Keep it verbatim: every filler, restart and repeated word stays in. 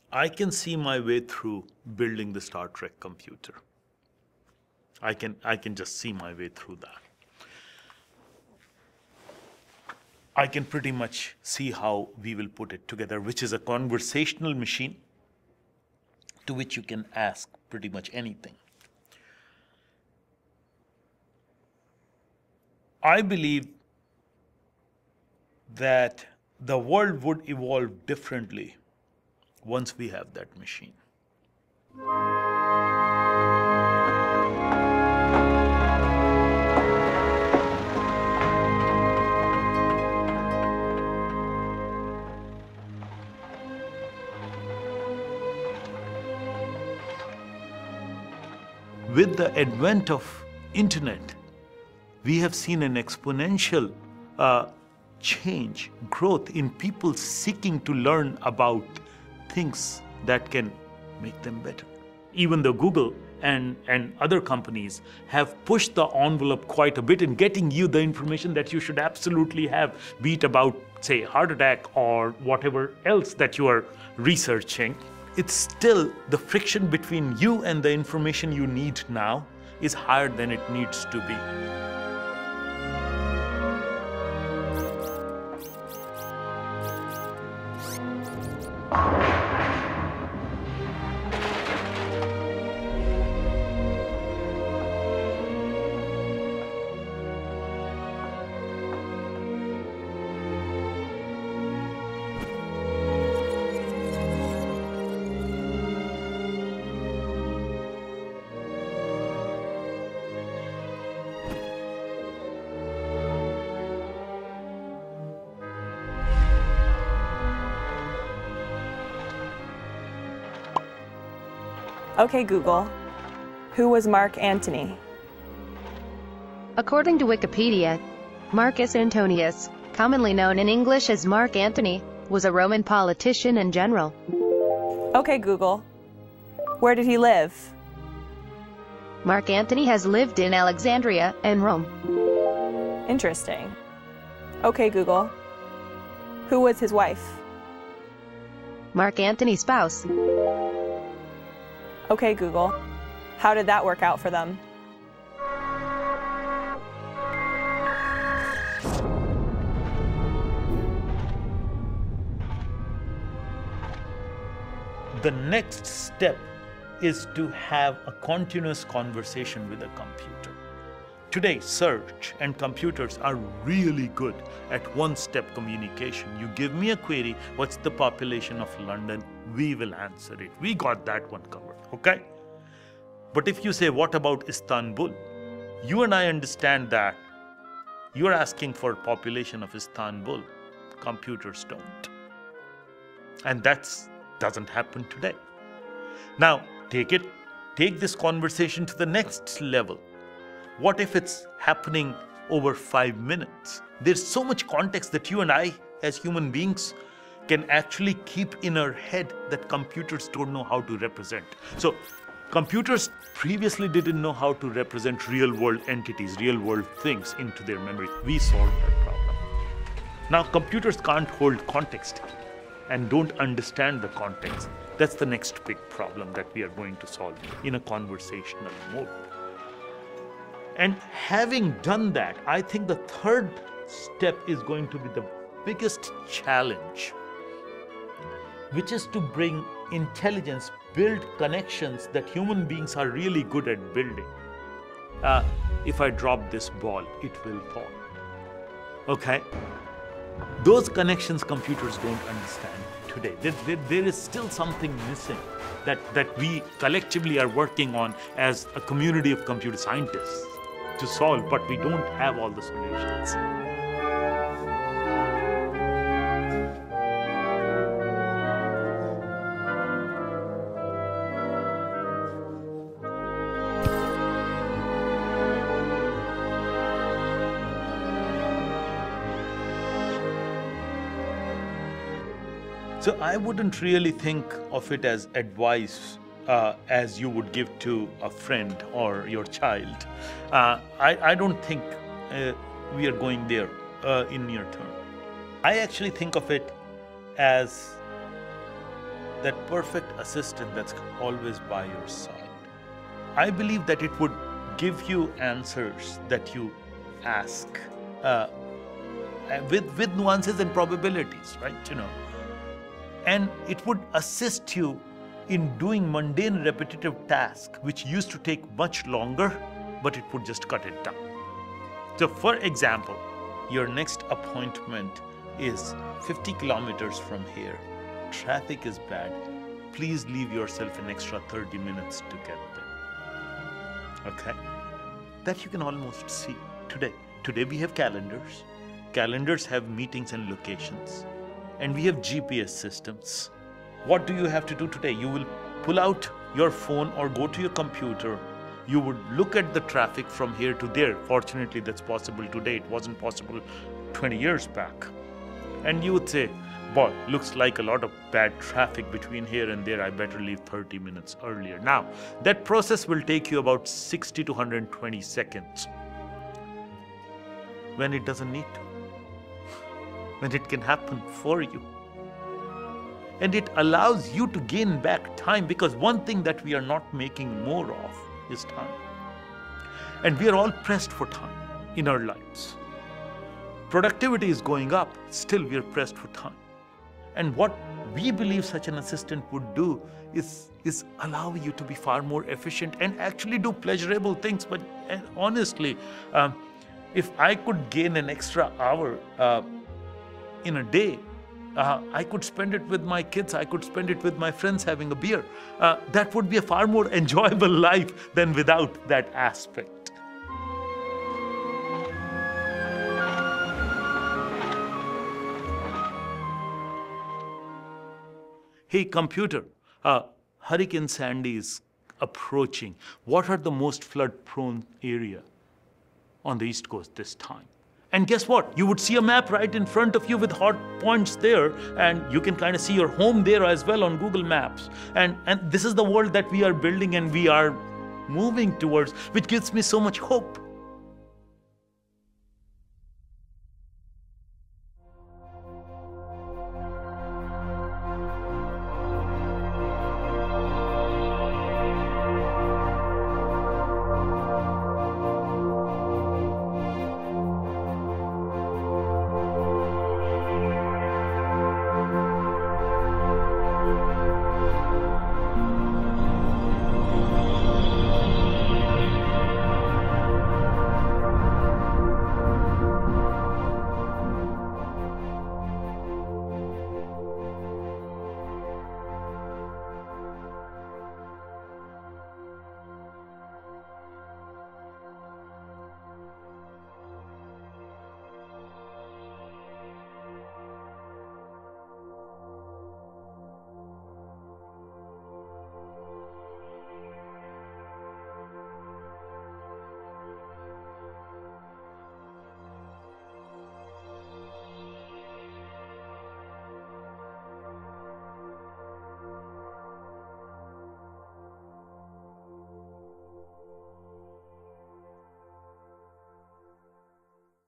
I can see my way through building the Star Trek computer. I can, I can just see my way through that. I can pretty much see how we will put it together, which is a conversational machine to which you can ask pretty much anything. I believe that the world would evolve differently once we have that machine. With the advent of internet, we have seen an exponential uh, change, growth in people seeking to learn about things that can make them better. Even though Google and, and other companies have pushed the envelope quite a bit in getting you the information that you should absolutely have, be it about, say, heart attack or whatever else that you are researching, it's still the friction between you and the information you need now is higher than it needs to be. Okay, Google, who was Mark Antony? According to Wikipedia, Marcus Antonius, commonly known in English as Mark Antony, was a Roman politician and general. Okay, Google, where did he live? Mark Antony has lived in Alexandria and Rome. Interesting. Okay, Google, who was his wife? Mark Antony's spouse. Okay, Google, how did that work out for them? The next step is to have a continuous conversation with a computer. Today, search and computers are really good at one-step communication. You give me a query, what's the population of London? We will answer it. We got that one covered, okay? But if you say, what about Istanbul? You and I understand that you're asking for population of Istanbul. Computers don't. And that doesn't happen today. Now, take it, take this conversation to the next level. What if it's happening over five minutes? There's so much context that you and I, as human beings, can actually keep in our head that computers don't know how to represent. So, computers previously didn't know how to represent real-world entities, real-world things into their memory. We solved that problem. Now, computers can't hold context and don't understand the context. That's the next big problem that we are going to solve in a conversational mode. And having done that, I think the third step is going to be the biggest challenge, which is to bring intelligence, build connections that human beings are really good at building. Uh, if I drop this ball, it will fall. Okay? Those connections computers don't understand today. There, there, there is still something missing that, that we collectively are working on as a community of computer scientists to solve, but we don't have all the solutions. So I wouldn't really think of it as advice uh, as you would give to a friend or your child. Uh, I, I don't think uh, we are going there uh, in near term. I actually think of it as that perfect assistant that's always by your side. I believe that it would give you answers that you ask uh, with, with nuances and probabilities, right? You know, and it would assist you in doing mundane repetitive tasks, which used to take much longer, but it would just cut it down. So for example, your next appointment is fifty kilometers from here. Traffic is bad. Please leave yourself an extra thirty minutes to get there. Okay? That you can almost see today. Today we have calendars. Calendars have meetings and locations. And we have G P S systems. What do you have to do today? You will pull out your phone or go to your computer. You would look at the traffic from here to there. Fortunately, that's possible today. It wasn't possible twenty years back. And you would say, boy, looks like a lot of bad traffic between here and there. I better leave thirty minutes earlier. Now, that process will take you about sixty to one hundred twenty seconds. When it doesn't need to. When it can happen for you. And it allows you to gain back time, because one thing that we are not making more of is time. And we are all pressed for time in our lives. Productivity is going up, still we are pressed for time. And what we believe such an assistant would do is, is allow you to be far more efficient and actually do pleasurable things. But and honestly, um, if I could gain an extra hour uh, in a day, Uh, I could spend it with my kids, I could spend it with my friends having a beer. Uh, that would be a far more enjoyable life than without that aspect. Hey computer, uh, Hurricane Sandy is approaching. What are the most flood-prone area on the East Coast this time? And guess what? You would see a map right in front of you with hot points there, and you can kind of see your home there as well on Google Maps. And, and this is the world that we are building and we are moving towards, which gives me so much hope.